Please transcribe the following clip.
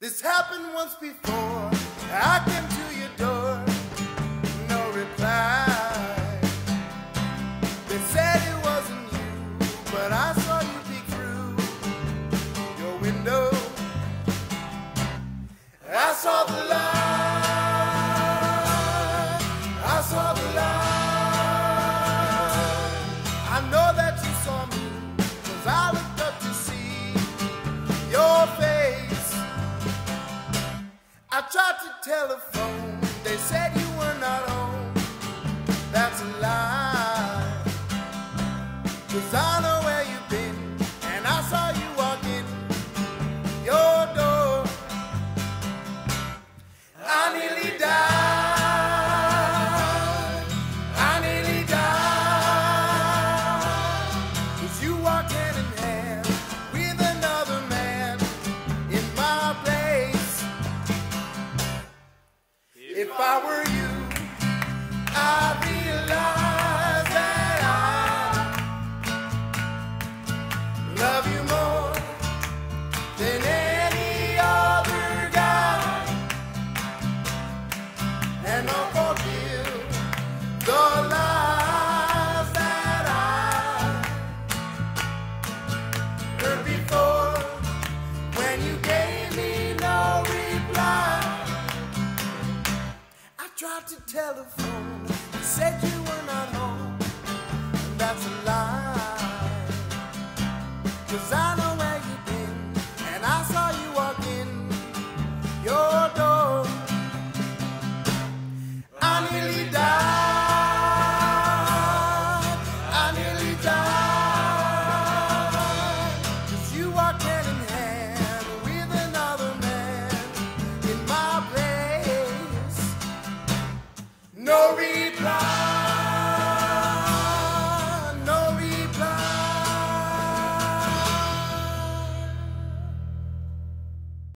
This happened once before. I came to your door, no reply. They said it wasn't you, but I saw you peek through your window. I saw the light, I saw the light. I know that you saw me, 'cause I looked up to see your face. I tried to telephone, they said you were not home. That's a lie, 'cause I know where you've been, and I saw you walk in your door. I nearly died, I nearly died, 'cause you walked hand in hand with another man in my place. If I were you, I'd realize that I love you more than any other guy, and I'll forgive the lies that I heard before when you gave me no reply. I tried to telephone,